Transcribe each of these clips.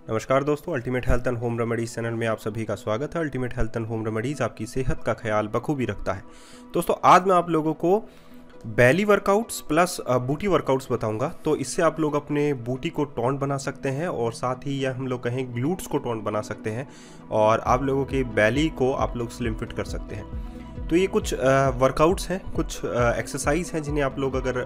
नमस्कार दोस्तों, ultimate health and home remedies channel में आप सभी का स्वागत है। Ultimate health and home remedies आपकी सेहत का ख्याल बखूबी रखता है। दोस्तों आज मैं आप लोगों को belly workouts plus booty workouts बताऊंगा। तो इससे आप लोग अपने बूटी को टोन बना सकते हैं और साथ ही या हम लोग कहें ग्लूट्स को टोन बना सकते हैं और आप लोगों के बैली को आप लोग स्लिम फिट कर सकते हैं। तो ये कुछ वर्कआउट्स हैं, कुछ एक्सरसाइज हैं जिन्हें आप लोग अगर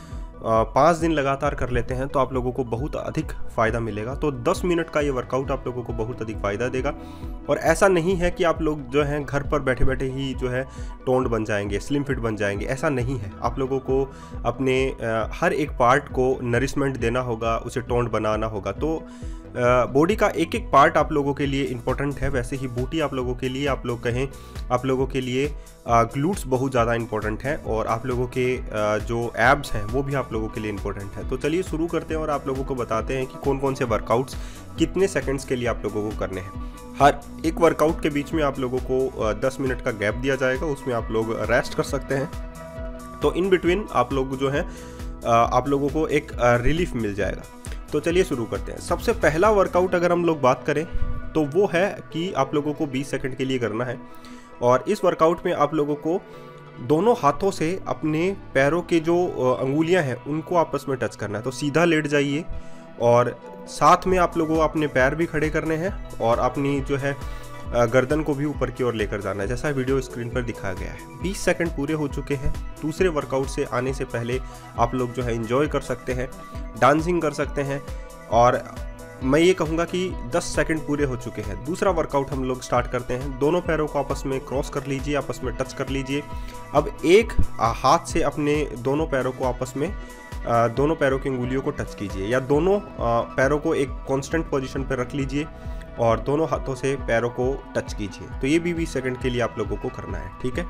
5 दिन लगातार कर लेते हैं तो आप लोगों को बहुत अधिक फ़ायदा मिलेगा। तो 10 मिनट का ये वर्कआउट आप लोगों को बहुत अधिक फ़ायदा देगा। और ऐसा नहीं है कि आप लोग जो हैं घर पर बैठे बैठे ही जो है टोन्ड बन जाएंगे, स्लिम फिट बन जाएंगे, ऐसा नहीं है। आप लोगों को अपने हर एक पार्ट को नरिशमेंट देना होगा, उसे टोन्ड बनाना होगा। तो बॉडी का एक एक पार्ट आप लोगों के लिए इम्पोर्टेंट है। वैसे ही बूटी आप लोगों के लिए, आप लोग कहें आप लोगों के लिए ग्लूट्स बहुत ज़्यादा इंपॉर्टेंट है और आप लोगों के जो एब्स हैं वो भी आप लोगों के लिए इम्पोर्टेंट है। तो चलिए शुरू करते हैं और आप लोगों को बताते हैं कि कौन कौन से वर्कआउट्स कितने सेकंड्स के लिए आप लोगों को करने हैं। हर एक वर्कआउट के बीच में आप लोगों को 10 मिनट का गैप दिया जाएगा, उसमें आप लोग रेस्ट कर सकते हैं। तो इन बिटवीन आप लोग जो है आप लोगों को एक रिलीफ मिल जाएगा। तो चलिए शुरू करते हैं। सबसे पहला वर्कआउट अगर हम लोग बात करें तो वो है कि आप लोगों को 20 सेकंड के लिए करना है। और इस वर्कआउट में आप लोगों को दोनों हाथों से अपने पैरों के जो अंगुलियां हैं उनको आपस में टच करना है। तो सीधा लेट जाइए और साथ में आप लोगों को अपने पैर भी खड़े करने हैं और अपनी जो है गर्दन को भी ऊपर की ओर लेकर जाना है, जैसा वीडियो स्क्रीन पर दिखाया गया है। 20 सेकंड पूरे हो चुके हैं। दूसरे वर्कआउट से आने से पहले आप लोग जो है एंजॉय कर सकते हैं, डांसिंग कर सकते हैं। और मैं ये कहूँगा कि 10 सेकंड पूरे हो चुके हैं। दूसरा वर्कआउट हम लोग स्टार्ट करते हैं। दोनों पैरों को आपस में क्रॉस कर लीजिए, आपस में टच कर लीजिए। अब एक हाथ से अपने दोनों पैरों को आपस में दोनों पैरों की अंगुलियों को टच कीजिए या दोनों पैरों को एक कांस्टेंट पोजीशन पर रख लीजिए और दोनों हाथों से पैरों को टच कीजिए। तो ये भी 20 सेकंड के लिए आप लोगों को करना है, ठीक है।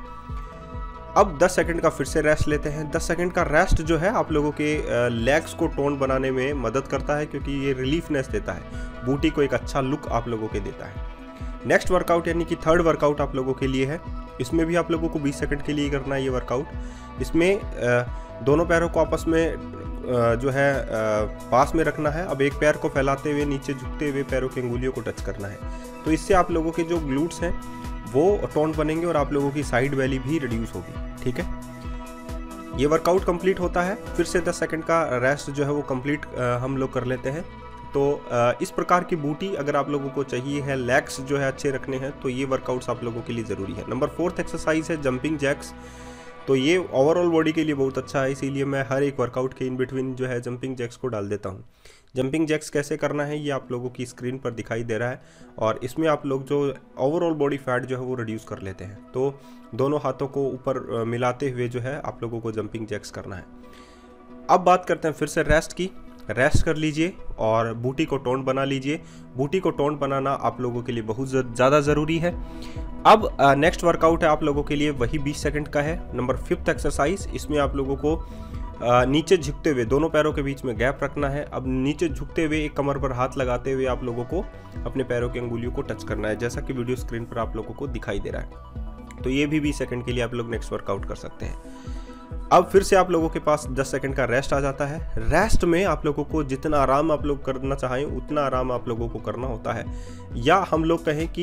अब 10 सेकंड का फिर से रेस्ट लेते हैं। 10 सेकंड का रेस्ट जो है आप लोगों के लेग्स को टोन बनाने में मदद करता है, क्योंकि ये रिलीफनेस देता है, बूटी को एक अच्छा लुक आप लोगों के देता है। नेक्स्ट वर्कआउट यानी कि थर्ड वर्कआउट आप लोगों के लिए है। इसमें भी आप लोगों को 20 सेकंड के लिए करना है ये वर्कआउट। इसमें दोनों पैरों को आपस में जो है पास में रखना है। अब एक पैर को फैलाते हुए नीचे झुकते हुए पैरों की अंगुलियों को टच करना है। तो इससे आप लोगों के जो ग्लूट्स हैं वो टोन बनेंगे और आप लोगों की साइड वैली भी रिड्यूस होगी, ठीक है। ये वर्कआउट कंप्लीट होता है। फिर से 10 सेकंड का रेस्ट जो है वो कंप्लीट हम लोग कर लेते हैं। तो इस प्रकार की बूटी अगर आप लोगों को चाहिए है, लेग्स जो है अच्छे रखने हैं, तो ये वर्कआउट्स आप लोगों के लिए ज़रूरी है। नंबर 4th एक्सरसाइज है जंपिंग जैक्स। तो ये ओवरऑल बॉडी के लिए बहुत अच्छा है, इसीलिए मैं हर एक वर्कआउट के इन बिटवीन जो है जंपिंग जैक्स को डाल देता हूँ। जंपिंग जैक्स कैसे करना है ये आप लोगों की स्क्रीन पर दिखाई दे रहा है और इसमें आप लोग जो ओवरऑल बॉडी फैट जो है वो रिड्यूस कर लेते हैं। तो दोनों हाथों को ऊपर मिलाते हुए जो है आप लोगों को जंपिंग जैक्स करना है। अब बात करते हैं फिर से रेस्ट की। रेस्ट कर लीजिए और बूटी को टोन बना लीजिए। बूटी को टोन बनाना आप लोगों के लिए बहुत ज़्यादा ज़रूरी है। अब नेक्स्ट वर्कआउट है आप लोगों के लिए, वही 20 सेकंड का है। Number 5th exercise. इसमें आप लोगों को नीचे झुकते हुए दोनों पैरों के बीच में गैप रखना है। अब नीचे झुकते हुए एक कमर पर हाथ लगाते हुए आप लोगों को अपने पैरों की अंगुलियों को टच करना है, जैसा कि वीडियो स्क्रीन पर आप लोगों को दिखाई दे रहा है। तो ये भी 20 सेकंड के लिए आप लोग नेक्स्ट वर्कआउट कर सकते हैं। अब फिर से आप लोगों के पास 10 सेकंड का रेस्ट आ जाता है। रेस्ट में आप लोगों को जितना आराम आप लोग करना चाहें उतना आराम आप लोगों को करना होता है, या हम लोग कहें कि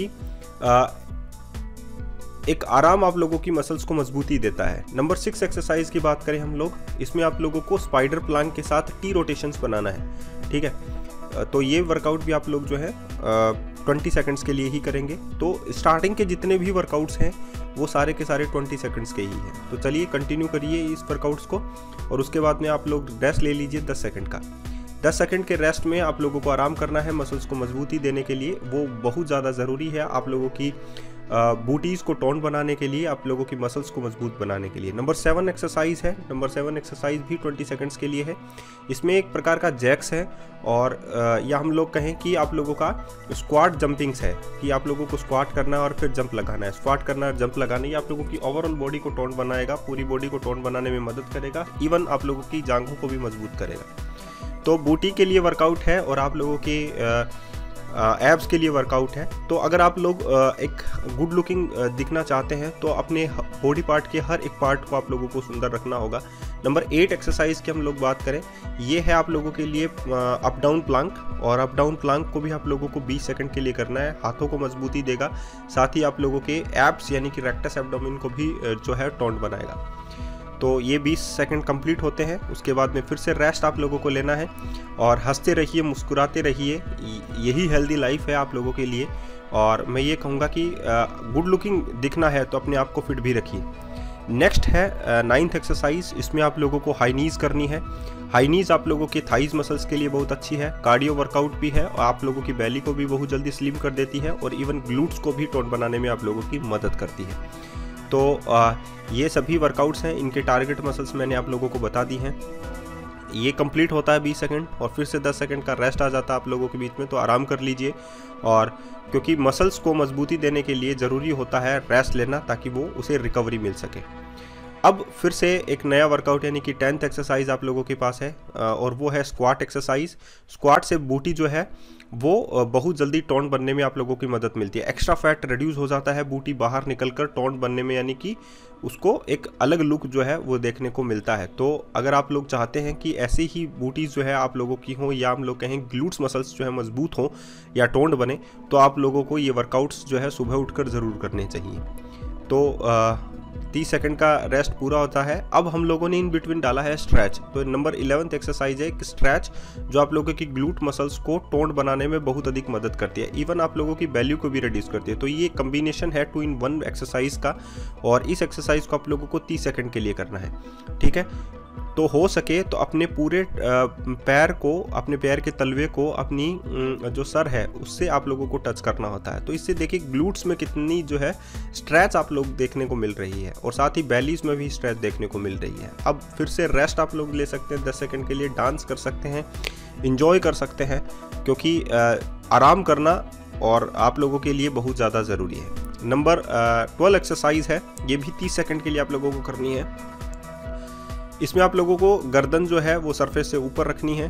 एक आराम आप लोगों की मसल्स को मजबूती देता है। नंबर 6 एक्सरसाइज की बात करें हम लोग, इसमें आप लोगों को स्पाइडर प्लांक के साथ टी रोटेशंस बनाना है, ठीक है। तो ये वर्कआउट भी आप लोग जो है 20 सेकंड्स के लिए ही करेंगे। तो स्टार्टिंग के जितने भी वर्कआउट्स हैं वो सारे के सारे 20 सेकंड्स के ही हैं। तो चलिए कंटिन्यू करिए इस वर्कआउट्स को और उसके बाद में आप लोग रेस्ट ले लीजिए 10 सेकंड का। 10 सेकंड के रेस्ट में आप लोगों को आराम करना है, मसल्स को मजबूती देने के लिए वो बहुत ज़्यादा ज़रूरी है। आप लोगों की बूटीज़ को टोन बनाने के लिए, आप लोगों की मसल्स को मजबूत बनाने के लिए। नंबर 7 एक्सरसाइज है। नंबर 7 एक्सरसाइज भी 20 सेकंड्स के लिए है। इसमें एक प्रकार का जैक्स है और या हम लोग कहें कि आप लोगों का स्क्वाट जंपिंग्स है, कि आप लोगों को स्क्वाट करना है और फिर जंप लगाना है। स्क्वाट करना और जंप लगाना, ये आप लोगों की ओवरऑल बॉडी को टोन बनाएगा, पूरी बॉडी को टोन बनाने में मदद करेगा, इवन आप लोगों की जांघों को भी मजबूत करेगा। तो बूटी के लिए वर्कआउट है और आप लोगों के एब्स के लिए वर्कआउट है। तो अगर आप लोग एक गुड लुकिंग दिखना चाहते हैं तो अपने बॉडी पार्ट के हर एक पार्ट को आप लोगों को सुंदर रखना होगा, नंबर 8 एक्सरसाइज की हम लोग बात करें, ये है आप लोगों के लिए अप डाउन प्लांक। और अप डाउन प्लांक को भी आप लोगों को 20 सेकंड के लिए करना है। हाथों को मजबूती देगा, साथ ही आप लोगों के एब्स यानी कि रेक्टस एब्डोमेन को भी जो है टोन बनाएगा। तो ये 20 सेकंड कंप्लीट होते हैं, उसके बाद में फिर से रेस्ट आप लोगों को लेना है और हंसते रहिए, मुस्कुराते रहिए, यही हेल्दी लाइफ है आप लोगों के लिए। और मैं ये कहूँगा कि गुड लुकिंग दिखना है तो अपने आप को फिट भी रखिए। नेक्स्ट है 9th एक्सरसाइज, इसमें आप लोगों को हाई नीज करनी है। हाई नीज आप लोगों के थाइज मसल्स के लिए बहुत अच्छी है, कार्डियो वर्कआउट भी है और आप लोगों की बेली को भी बहुत जल्दी स्लिम कर देती है और इवन ग्लूट्स को भी टोन बनाने में आप लोगों की मदद करती है। तो ये सभी वर्कआउट्स हैं, इनके टारगेट मसल्स मैंने आप लोगों को बता दी हैं। ये कंप्लीट होता है 20 सेकंड और फिर से 10 सेकंड का रेस्ट आ जाता है आप लोगों के बीच में, तो आराम कर लीजिए। और क्योंकि मसल्स को मजबूती देने के लिए ज़रूरी होता है रेस्ट लेना, ताकि वो उसे रिकवरी मिल सके। अब फिर से एक नया वर्कआउट यानी कि 10th एक्सरसाइज आप लोगों के पास है और वो है स्क्वाट एक्सरसाइज। स्क्वाट से बूटी जो है वो बहुत जल्दी टोन बनने में आप लोगों की मदद मिलती है। एक्स्ट्रा फैट रिड्यूस हो जाता है, बूटी बाहर निकलकर टोन बनने में, यानी कि उसको एक अलग लुक जो है वो देखने को मिलता है। तो अगर आप लोग चाहते हैं कि ऐसी ही बूटीज जो है आप लोगों की हो, या हम लोग कहें ग्लूट्स मसल्स जो है मजबूत हो या टोन्ड बने, तो आप लोगों को ये वर्कआउट्स जो है सुबह उठकर ज़रूर करने चाहिए। तो 30 सेकंड का रेस्ट पूरा होता है। अब हम लोगों ने इन बिटवीन डाला है स्ट्रेच। तो नंबर 11th एक्सरसाइज है स्ट्रेच, जो आप लोगों की ग्लूट मसल्स को टोन बनाने में बहुत अधिक मदद करती है, इवन आप लोगों की वैल्यू को भी रिड्यूस करती है। तो ये कॉम्बिनेशन है 2 in 1 एक्सरसाइज का और इस एक्सरसाइज को आप लोगों को 30 सेकंड के लिए करना है, ठीक है। तो हो सके तो अपने पूरे पैर को, अपने पैर के तलवे को अपनी जो सर है उससे आप लोगों को टच करना होता है। तो इससे देखिए ग्लूट्स में कितनी जो है स्ट्रेच आप लोग देखने को मिल रही है और साथ ही बेलीज में भी स्ट्रेच देखने को मिल रही है। अब फिर से रेस्ट आप लोग ले सकते हैं 10 सेकंड के लिए, डांस कर सकते हैं, इंजॉय कर सकते हैं, क्योंकि आराम करना और आप लोगों के लिए बहुत ज़्यादा ज़रूरी है। नंबर 12 एक्सरसाइज है, ये भी 30 सेकंड के लिए आप लोगों को करनी है। इसमें आप लोगों को गर्दन जो है वो सरफेस से ऊपर रखनी है,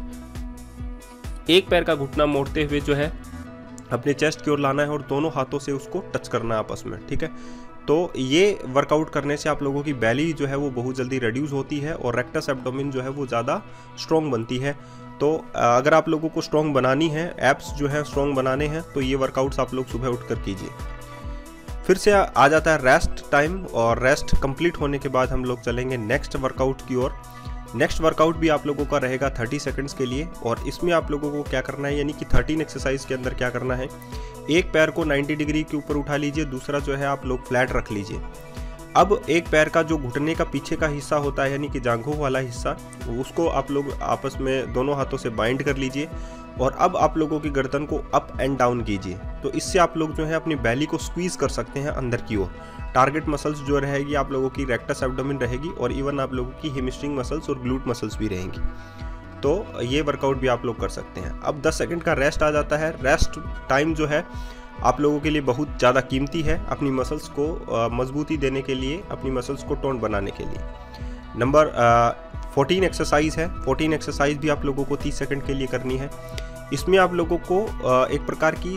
एक पैर का घुटना मोड़ते हुए जो है अपने चेस्ट की ओर लाना है और दोनों हाथों से उसको टच करना है आपस में, ठीक है। तो ये वर्कआउट करने से आप लोगों की बेली जो है वो बहुत जल्दी रिड्यूस होती है और रेक्टस एब्डोमेन जो है वो ज़्यादा स्ट्रॉन्ग बनती है। तो अगर आप लोगों को स्ट्रॉन्ग बनानी है, एब्स जो है स्ट्रॉन्ग बनाने हैं, तो ये वर्कआउट्स आप लोग सुबह उठकर कीजिए। फिर से आ जाता है रेस्ट टाइम और रेस्ट कंप्लीट होने के बाद हम लोग चलेंगे नेक्स्ट वर्कआउट की ओर। नेक्स्ट वर्कआउट भी आप लोगों का रहेगा 30 सेकंड्स के लिए और इसमें आप लोगों को क्या करना है, यानी कि 13 एक्सरसाइज के अंदर क्या करना है, एक पैर को 90 डिग्री के ऊपर उठा लीजिए, दूसरा जो है आप लोग फ्लैट रख लीजिए। अब एक पैर का जो घुटने का पीछे का हिस्सा होता है यानी कि जांघों वाला हिस्सा, उसको आप लोग आपस में दोनों हाथों से बाइंड कर लीजिए और अब आप लोगों की गर्दन को अप एंड डाउन कीजिए। तो इससे आप लोग जो है अपनी बेली को स्क्वीज कर सकते हैं अंदर की ओर। टारगेट मसल्स जो रहेगी आप लोगों की रेक्टस एब्डोमेन रहेगी और इवन आप लोगों की हैमस्ट्रिंग मसल्स और ग्लूट मसल्स भी रहेंगी। तो ये वर्कआउट भी आप लोग कर सकते हैं। अब 10 सेकंड का रेस्ट आ जाता है। रेस्ट टाइम जो है आप लोगों के लिए बहुत ज़्यादा कीमती है, अपनी मसल्स को मजबूती देने के लिए, अपनी मसल्स को टोन बनाने के लिए। नंबर 14 एक्सरसाइज है। 14 एक्सरसाइज भी आप लोगों को 30 सेकंड के लिए करनी है। इसमें आप लोगों को एक प्रकार की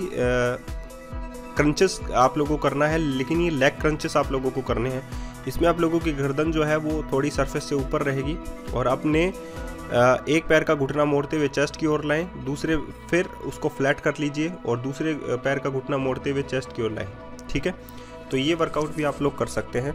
क्रंचेस आप लोगों को करना है, लेकिन ये लेग क्रंचेस आप लोगों को करने हैं। इसमें आप लोगों की गर्दन जो है वो थोड़ी सरफेस से ऊपर रहेगी और अपने एक पैर का घुटना मोड़ते हुए चेस्ट की ओर लाएं, दूसरे फिर उसको फ्लैट कर लीजिए और दूसरे पैर का घुटना मोड़ते हुए चेस्ट की ओर लाएं, ठीक है। तो ये वर्कआउट भी आप लोग कर सकते हैं।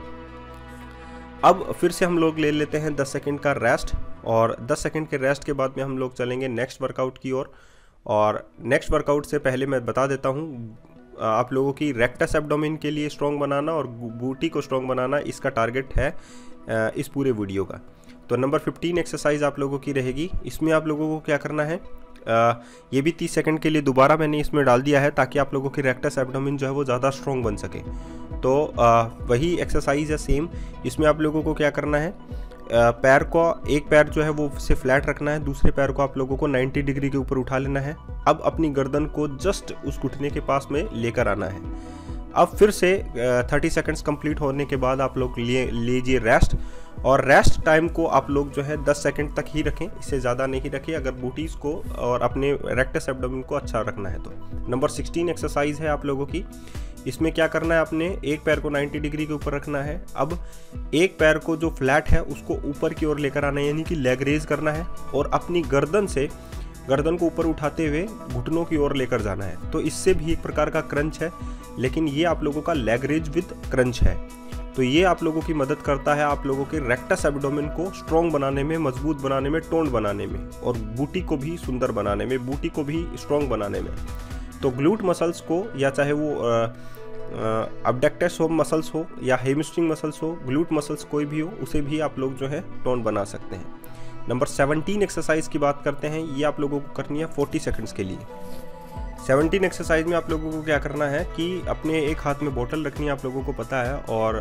अब फिर से हम लोग ले लेते हैं 10 सेकंड का रेस्ट और 10 सेकंड के रेस्ट के बाद में हम लोग चलेंगे नेक्स्ट वर्कआउट की ओर। और नेक्स्ट वर्कआउट से पहले मैं बता देता हूँ, आप लोगों की रेक्टस एब्डोमेन के लिए स्ट्रॉन्ग बनाना और बूटी को स्ट्रॉन्ग बनाना, इसका टारगेट है इस पूरे वीडियो का। तो नंबर 15 एक्सरसाइज आप लोगों की रहेगी। इसमें आप लोगों को क्या करना है, ये भी 30 सेकंड के लिए दोबारा मैंने इसमें डाल दिया है ताकि आप लोगों की रेक्टस एब्डोमेन जो है वो ज़्यादा स्ट्रॉन्ग बन सके। तो वही एक्सरसाइज है सेम। इसमें आप लोगों को क्या करना है, पैर को, एक पैर जो है वो से फ्लैट रखना है, दूसरे पैर को आप लोगों को 90 डिग्री के ऊपर उठा लेना है। अब अपनी गर्दन को जस्ट उस घुटने के पास में लेकर आना है। अब फिर से 30 सेकंड्स कंप्लीट होने के बाद आप लोग लीजिए रेस्ट और रेस्ट टाइम को आप लोग जो है 10 सेकंड तक ही रखें, इससे ज़्यादा नहीं रखें अगर बूटीज़ को और अपने रेक्टस एब्डोमेन को अच्छा रखना है तो। नंबर 16 एक्सरसाइज है आप लोगों की। इसमें क्या करना है, आपने एक पैर को 90 डिग्री के ऊपर रखना है। अब एक पैर को जो फ्लैट है उसको ऊपर की ओर लेकर आना है, यानी कि लेग रेज करना है और अपनी गर्दन को ऊपर उठाते हुए घुटनों की ओर लेकर जाना है। तो इससे भी एक प्रकार का क्रंच है, लेकिन ये आप लोगों का लेग रेज विद क्रंच है। तो ये आप लोगों की मदद करता है आप लोगों के रेक्टस एब्डोमेन को स्ट्रॉन्ग बनाने में, मजबूत बनाने में, टोन बनाने में, और बूटी को भी सुंदर बनाने में, बूटी को भी स्ट्रॉन्ग बनाने में। तो ग्लूट मसल्स को, या चाहे वो अबडक्टस मसल्स हो या हेमस्ट्रिंग मसल्स हो, ग्लूट मसल्स कोई भी हो, उसे भी आप लोग जो है टोन बना सकते हैं। नंबर 17 एक्सरसाइज की बात करते हैं। ये आप लोगों को करनी है 40 सेकंड्स के लिए। 17 एक्सरसाइज में आप लोगों को क्या करना है कि अपने एक हाथ में बोतल रखनी है, आप लोगों को पता है, और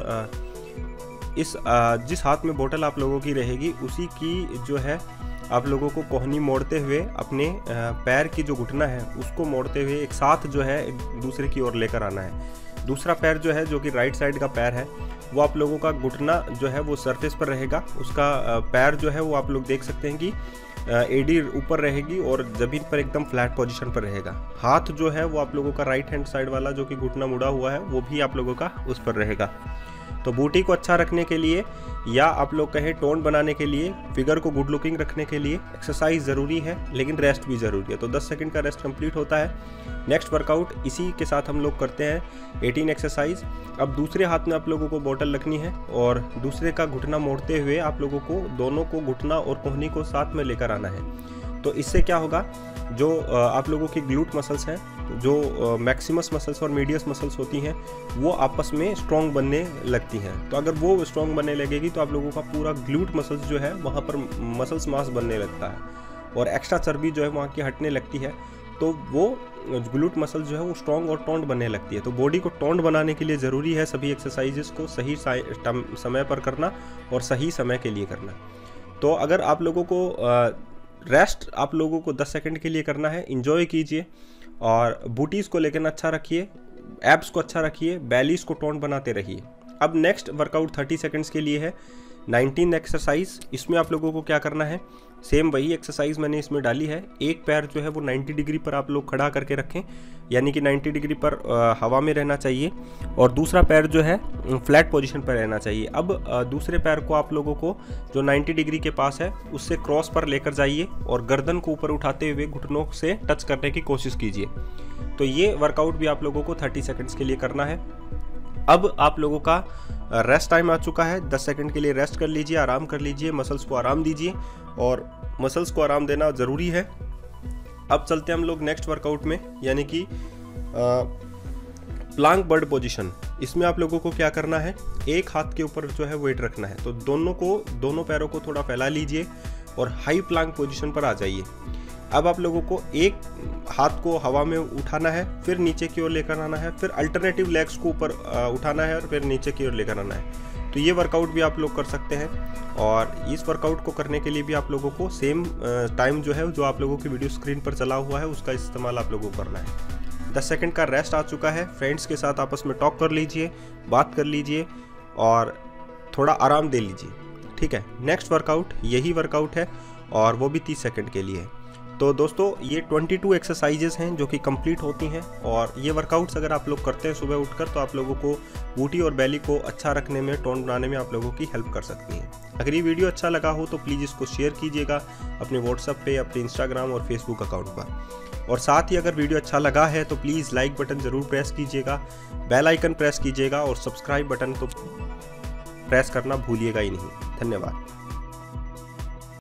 जिस हाथ में बोतल आप लोगों की रहेगी उसी की जो है आप लोगों को कोहनी मोड़ते हुए अपने पैर की जो घुटना है उसको मोड़ते हुए एक साथ जो है एक दूसरे की ओर लेकर आना है। दूसरा पैर जो है, जो कि राइट साइड का पैर है, वो आप लोगों का घुटना जो है वो सरफेस पर रहेगा, उसका पैर जो है वो आप लोग देख सकते हैं कि एडी ऊपर रहेगी और जमीन पर एकदम फ्लैट पोजीशन पर रहेगा। हाथ जो है वो आप लोगों का राइट हैंड साइड वाला जो कि घुटना मुड़ा हुआ है वो भी आप लोगों का उस पर रहेगा। तो बूटी को अच्छा रखने के लिए, या आप लोग कहें टोन बनाने के लिए, फिगर को गुड लुकिंग रखने के लिए एक्सरसाइज ज़रूरी है, लेकिन रेस्ट भी ज़रूरी है। तो 10 सेकंड का रेस्ट कंप्लीट होता है। नेक्स्ट वर्कआउट इसी के साथ हम लोग करते हैं 18 एक्सरसाइज। अब दूसरे हाथ में आप लोगों को बोतल रखनी है और दूसरे का घुटना मोड़ते हुए आप लोगों को दोनों को, घुटना और कोहनी को साथ में लेकर आना है। तो इससे क्या होगा, जो आप लोगों की ग्लूट मसल्स हैं, जो मैक्सिमस मसल्स और मीडियस मसल्स होती हैं, वो आपस में स्ट्रॉन्ग बनने लगती हैं। तो अगर वो स्ट्रॉन्ग बनने लगेगी तो आप लोगों का पूरा ग्लूट मसल्स जो है वहाँ पर मसल्स मास बनने लगता है और एक्स्ट्रा चर्बी जो है वहाँ की हटने लगती है। तो वो ग्लूट मसल जो है वो स्ट्रॉन्ग और टोन्ड बनने लगती है। तो बॉडी को टोन्ड बनाने के लिए ज़रूरी है सभी एक्सरसाइजेस को सही समय पर करना और सही समय के लिए करना। तो अगर आप लोगों को रेस्ट आप लोगों को 10 सेकंड के लिए करना है, इंजॉय कीजिए और बूटीज़ को लेकर अच्छा रखिए, एब्स को अच्छा रखिए, बैलीज को टोन बनाते रहिए। अब नेक्स्ट वर्कआउट 30 सेकंड्स के लिए है 19 एक्सरसाइज। इसमें आप लोगों को क्या करना है, सेम वही एक्सरसाइज मैंने इसमें डाली है। एक पैर जो है वो 90 डिग्री पर आप लोग खड़ा करके रखें, यानी कि 90 डिग्री पर हवा में रहना चाहिए, और दूसरा पैर जो है फ्लैट पोजीशन पर रहना चाहिए। अब दूसरे पैर को आप लोगों को जो 90 डिग्री के पास है उससे क्रॉस पर लेकर जाइए और गर्दन को ऊपर उठाते हुए घुटनों से टच करने की कोशिश कीजिए। तो ये वर्कआउट भी आप लोगों को 30 सेकंड्स के लिए करना है। अब आप लोगों का रेस्ट टाइम आ चुका है, 10 सेकंड के लिए रेस्ट कर लीजिए, आराम कर लीजिए, मसल्स को आराम दीजिए, और मसल्स को आराम देना ज़रूरी है। अब चलते हैं हम लोग नेक्स्ट वर्कआउट में, यानी कि प्लांक बर्ड पोजीशन। इसमें आप लोगों को क्या करना है, एक हाथ के ऊपर जो है वेट रखना है। तो दोनों पैरों को थोड़ा फैला लीजिए और हाई प्लांक पोजीशन पर आ जाइए। अब आप लोगों को एक हाथ को हवा में उठाना है, फिर नीचे की ओर लेकर आना है, फिर अल्टरनेटिव लेग्स को ऊपर उठाना है और फिर नीचे की ओर लेकर आना है। तो ये वर्कआउट भी आप लोग कर सकते हैं, और इस वर्कआउट को करने के लिए भी आप लोगों को सेम टाइम जो है, जो आप लोगों की वीडियो स्क्रीन पर चला हुआ है, उसका इस्तेमाल आप लोगों को करना है। 10 सेकंड का रेस्ट आ चुका है। फ्रेंड्स के साथ आपस में टॉक कर लीजिए, बात कर लीजिए और थोड़ा आराम दे लीजिए, ठीक है। नेक्स्ट वर्कआउट यही वर्कआउट है और वो भी 30 सेकंड के लिए है। तो दोस्तों ये 22 एक्सरसाइजेस हैं जो कि कंप्लीट होती हैं, और ये वर्कआउट्स अगर आप लोग करते हैं सुबह उठकर तो आप लोगों को बूटी और बेली को अच्छा रखने में, टोन बनाने में आप लोगों की हेल्प कर सकती है। अगर ये वीडियो अच्छा लगा हो तो प्लीज़ इसको शेयर कीजिएगा अपने व्हाट्सएप पे, अपने इंस्टाग्राम और फेसबुक अकाउंट पर। और साथ ही अगर वीडियो अच्छा लगा है तो प्लीज़ लाइक बटन ज़रूर प्रेस कीजिएगा, बेल आइकन प्रेस कीजिएगा और सब्सक्राइब बटन तो प्रेस करना भूलिएगा ही नहीं। धन्यवाद।